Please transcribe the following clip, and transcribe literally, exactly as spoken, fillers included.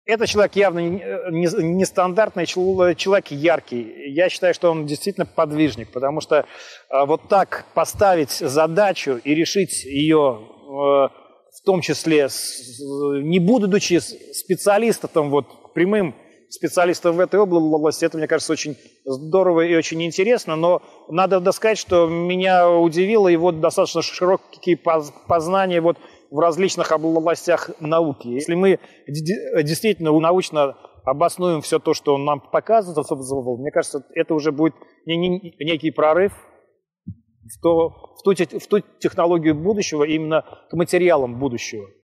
Это человек явно нестандартный, человек яркий. Я считаю, что он действительно подвижник, потому что вот так поставить задачу и решить ее, в том числе, не будучи специалистом, вот, прямым специалистом в этой области, это, мне кажется, очень здорово и очень интересно, но надо сказать, что меня удивило его достаточно широкие познания вот в различных областях науки. Если мы действительно научно обоснуем все то, что он нам показывает, мне кажется, это уже будет некий прорыв в, то, в, ту, в ту технологию будущего, именно к материалам будущего.